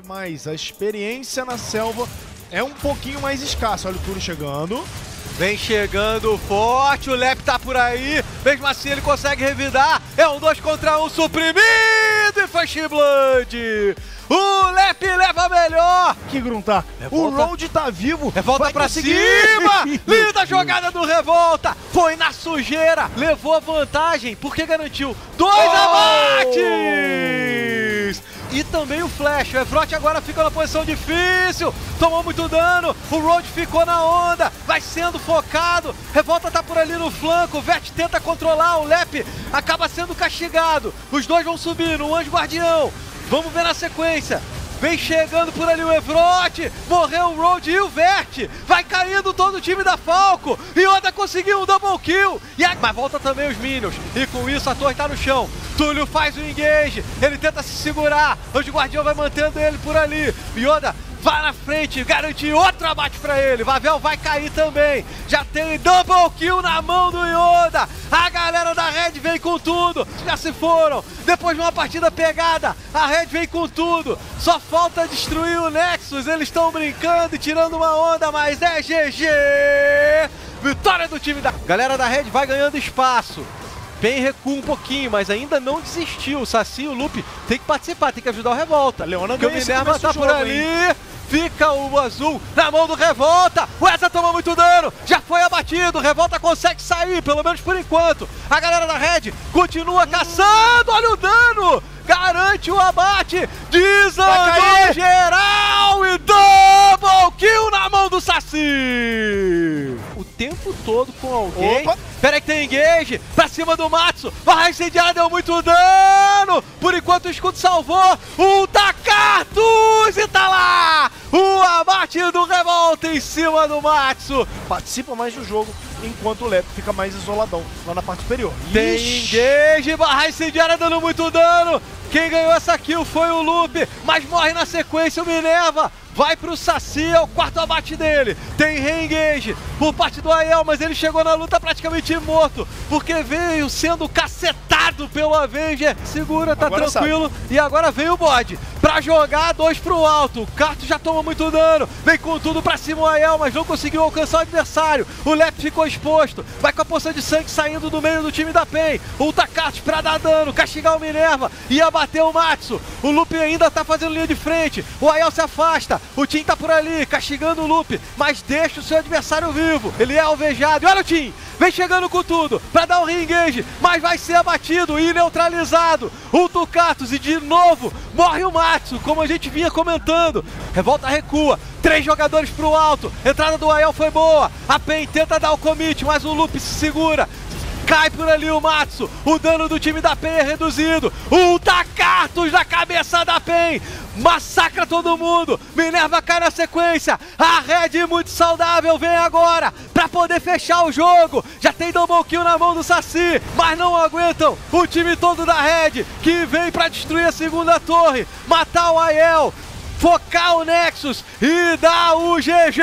mas a experiência na selva é um pouquinho mais escassa. Olha o Túlio chegando. Vem chegando forte, o Lep tá por aí, mesmo assim ele consegue revidar, é um 2 contra 1 suprimido e Flash Blood! O Lep leva melhor! Que gruntar, o Road tá vivo! Revolta pra cima! Linda jogada do Revolta! Foi na sujeira, levou a vantagem, porque garantiu 2 abates! E também o Flash, o Efrot agora fica na posição difícil, tomou muito dano, o Road ficou na onda, vai sendo focado, Revolta tá por ali no flanco, o Vert tenta controlar, o Lep acaba sendo castigado, os dois vão subir no Anjo Guardião, vamos ver na sequência. Vem chegando por ali o Efrot, morreu o Road e o Vert, vai caindo todo o time da Falco, e Yoda conseguiu um double kill, mas volta também os Minions, e com isso a torre tá no chão, Túlio faz o engage, ele tenta se segurar, o Guardião vai mantendo ele por ali, Yoda vai na frente, garante outro abate pra ele, Vavel vai cair também, já tem double kill na mão do Yoda, a galera da Red vem com tudo, já se foram, depois de uma partida pegada, a Red vem com tudo, só falta destruir o Nexus, eles estão brincando e tirando uma onda, mas é GG, vitória do time da... Galera da Red vai ganhando espaço, Pen recua um pouquinho, mas ainda não desistiu. O Saci e o Lupe tem que participar, tem que ajudar o Revolta. Leona ganha, o Minerva tá por ali. Hein? Fica o azul na mão do Revolta. O Eza toma muito dano, já foi abatido. O Revolta consegue sair, pelo menos por enquanto. A galera da Red continua caçando. Olha o dano, garante o abate. Desandou geral e double kill na mão do Saci. O tempo todo com alguém. Opa. Pera aí que tem engage, pra cima do Matsu, a incendiária deu muito dano, por enquanto o escudo salvou, o Takartus e tá lá, o abate do Revolta em cima do Matsu. Participa mais do jogo, enquanto o Lep fica mais isoladão, lá na parte superior. Tem engage, barra incendiária dando muito dano, quem ganhou essa kill foi o Lupe, mas morre na sequência o Minerva. Vai pro Saci, é o quarto abate dele. Tem re-engage por parte do Aiel, mas ele chegou na luta praticamente morto, porque veio sendo cacetado pelo Avenger. Segura, tá agora tranquilo. Sabe. E agora vem o bode pra jogar 2 pro alto. O Carto já toma muito dano. Vem com tudo pra cima o Aiel, mas não conseguiu alcançar o adversário. O Lep ficou exposto. Vai com a poção de sangue saindo do meio do time da PEN. O Takartus pra dar dano, castigar o Minerva e abater o Matsu. O Lupe ainda tá fazendo linha de frente. O Aiel se afasta. O Tim tá por ali, castigando o Lupe, mas deixa o seu adversário vivo. Ele é alvejado. E olha o Tim, vem chegando com tudo pra dar um re-engage, mas vai ser abatido e neutralizado. O Tucatus e de novo morre o Matsu, como a gente vinha comentando. Revolta recua, 3 jogadores pro alto. Entrada do Aiel foi boa. A PEN tenta dar o commit, mas o Lupe se segura. Cai por ali o Matsu, o dano do time da PEN é reduzido. O Takartus na cabeça da PEN, massacra todo mundo. Minerva cai na sequência, a Red muito saudável vem agora pra poder fechar o jogo. Já tem double kill na mão do Saci, mas não aguentam o time todo da Red, que vem pra destruir a segunda torre, matar o Aiel, focar o Nexus e dar o GG.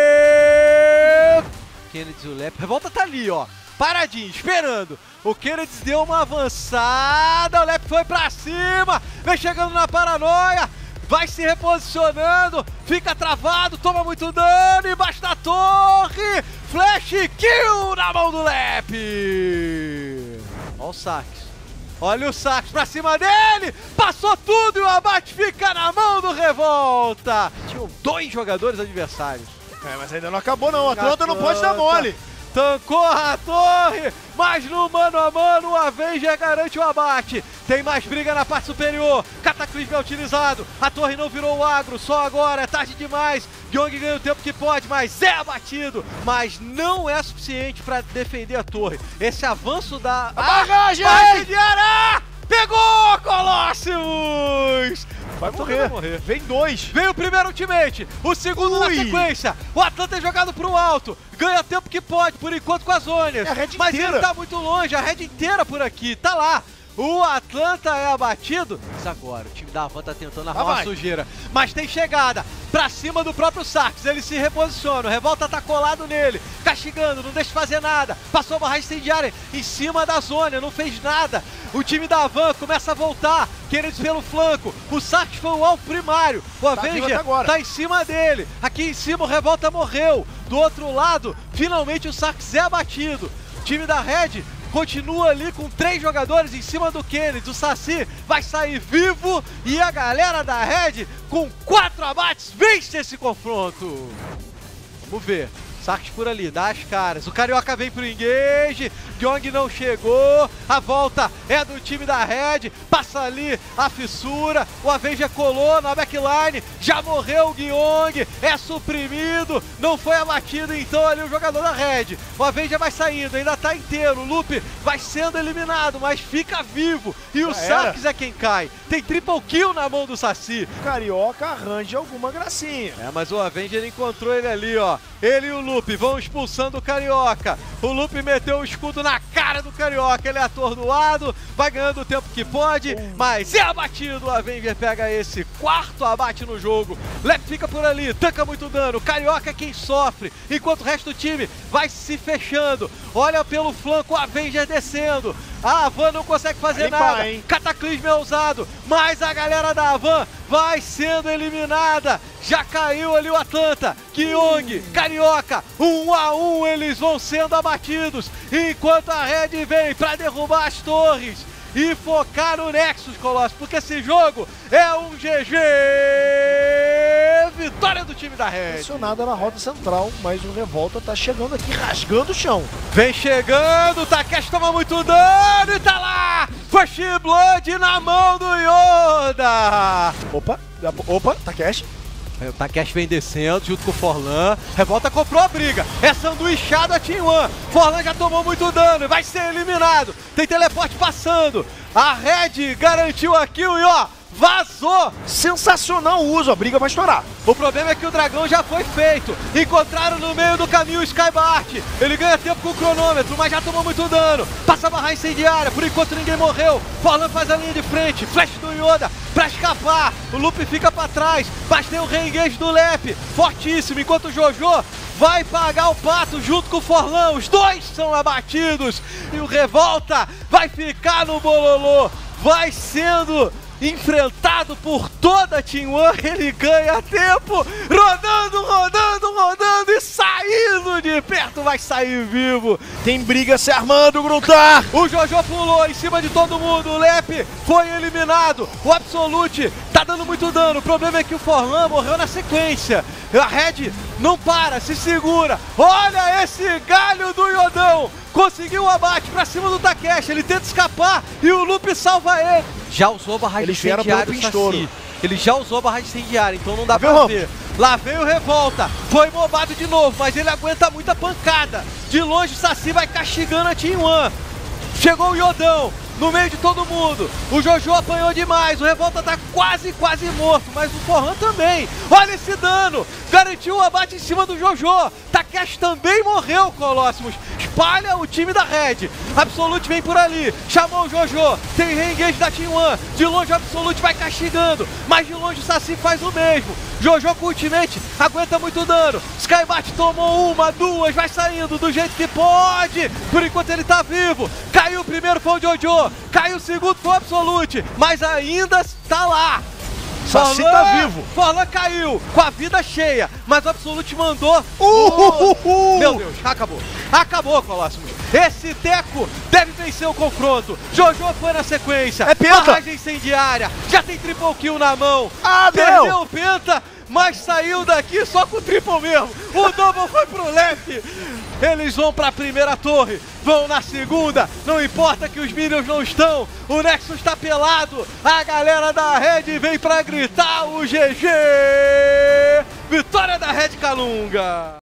Kennedy e o Lep, Revolta tá ali, ó, paradinho, esperando. O Kennedy deu uma avançada, o Lep foi pra cima, vem chegando na paranoia, vai se reposicionando, fica travado, toma muito dano, embaixo da torre, flash kill na mão do Lep. Olha o Sax, olha o Sax pra cima dele, passou tudo e o abate fica na mão do Revolta. Tinham 2 jogadores adversários. Mas ainda não acabou não, a Atlanta não pode dar mole. Tancou a torre, mas no mano a mano o Avenger garante o abate. Tem mais briga na parte superior, Cataclismo é utilizado, a torre não virou o agro, só agora, é tarde demais. Young ganha o tempo que pode, mas é abatido. Mas não é suficiente para defender a torre. Esse avanço da... bagagem! Pegou, Colossus! Vai morrer. Vem 2. Vem o primeiro ultimate, o segundo na sequência. O Atlanta é jogado pro alto. Ganha tempo que pode, por enquanto com as Zonias. É a Red mas inteira. Ele tá muito longe, a Red inteira por aqui. Tá lá. O Atlanta é abatido. Mas agora, o time da Havan tá tentando arrumar uma sujeira. Mas tem chegada pra cima do próprio Sarkis. Ele se reposiciona. O Revolta tá colado nele. Castigando, não deixa fazer nada. Passou a barragem incendiária em cima da zona. Não fez nada. O time da Havan começa a voltar. Querendo pelo flanco. O Sarkis foi o alvo primário. O Avenger tá em cima dele. Aqui em cima o Revolta morreu. Do outro lado, finalmente o Sarkis é abatido. O time da Red continua ali com 3 jogadores em cima do Kennedy. O Saci vai sair vivo e a galera da Red com 4 abates vence esse confronto. Vamos ver. Sarkis por ali, dá as caras. O Carioca vem pro engage. Gyong não chegou. A volta é do time da Red. Passa ali a fissura. O Avenger colou na backline. Já morreu o Gyong. É suprimido. Não foi abatido então ali o jogador da Red. O Avenger vai saindo. Ainda tá inteiro. O Loop vai sendo eliminado, mas fica vivo. E o Sarkis é quem cai. Tem triple kill na mão do Saci. O Carioca arranja alguma gracinha. Mas o Avenger encontrou ele ali, ó. Ele e o Loop vão expulsando o Carioca. O Loop meteu o escudo na cara do Carioca. Ele é atordoado, vai ganhando o tempo que pode, mas é abatido. O Avenger pega esse 4º abate no jogo. Lep fica por ali, tanca muito dano. O Carioca é quem sofre, enquanto o resto do time vai se fechando. Olha pelo flanco o Avenger descendo. A Havan não consegue fazer nada. Cataclismo é usado, mas a galera da Havan vai sendo eliminada. Já caiu ali o Atlanta, Gyong, Carioca, 1 a 1 eles vão sendo abatidos. Enquanto a Red vem para derrubar as torres e focar no Nexus, Colossus, porque esse jogo é um GG! Vitória do time da Red. Pressionada na rota central, mas o Revolta tá chegando aqui, rasgando o chão. Vem chegando, o Takeshi toma muito dano e tá lá! First Blood na mão do Yoda! Opa, Takeshi. O Takeshi vem descendo junto com o Forlan. Revolta comprou a briga. É sanduichado a Team One. Forlan já tomou muito dano. Vai ser eliminado. Tem teleporte passando. A Red garantiu a kill e ó, vazou. Sensacional o uso. A briga vai estourar. O problema é que o dragão já foi feito. Encontraram no meio do caminho o Skybart. Ele ganha tempo com o cronômetro, mas já tomou muito dano. Passa a barra incendiária. Por enquanto ninguém morreu. Forlan faz a linha de frente. Flash do Yoda pra escapar. O Loop fica pra trás. Mas tem o re-engage do Lep. Fortíssimo. Enquanto o Jojo vai pagar o pato junto com o Forlan. Os dois são abatidos. E o Revolta vai ficar no bololô. Vai sendo enfrentado por toda a Team One, ele ganha tempo, rodando e saindo de perto, vai sair vivo. Tem briga se armando, Gruntar. O Jojo pulou em cima de todo mundo, o Lep foi eliminado, o Absolute tá dando muito dano, o problema é que o Forlan morreu na sequência. A Red não para, se segura, olha esse galho do Yodão. Conseguiu o abate pra cima do Takeshi, ele tenta escapar e o Loop salva ele. Já usou a barragem incendiária o Saci. Ele já usou a barragem incendiária, então não dá pra ver. Lá veio o Revolta, foi mobado de novo, mas ele aguenta muita pancada. De longe o Saci vai castigando a Team One. Chegou o Yodão, no meio de todo mundo. O Jojo apanhou demais, o Revolta tá quase morto, mas o Forlan também. Olha esse dano, garantiu o abate em cima do Jojo. Takeshi também morreu, Colossus. Espalha o time da Red. Absolute vem por ali, chamou o Jojo. Tem re-engage da Team One. De longe o Absolute vai castigando, mas de longe o Saci faz o mesmo. Jojo com ultimate, aguenta muito dano. Skybart tomou 1, 2, vai saindo do jeito que pode. Por enquanto ele tá vivo. Caiu o primeiro, foi o Jojo. Caiu o segundo, foi o Absolute. Mas ainda tá lá. Saci tá vivo. Forlan caiu com a vida cheia, mas o Absolute mandou. Meu Deus, acabou. Acabou, Colossus. Esse Teco deve vencer o confronto. Jojo foi na sequência. É penta. Barragem incendiária. Já tem triple kill na mão. Perdeu o penta, mas saiu daqui só com o triple mesmo. O double foi pro Lep. Eles vão pra primeira torre, vão na segunda, não importa que os minions não estão, o Nexus tá pelado, a galera da Red vem pra gritar o GG! Vitória da Red Calunga!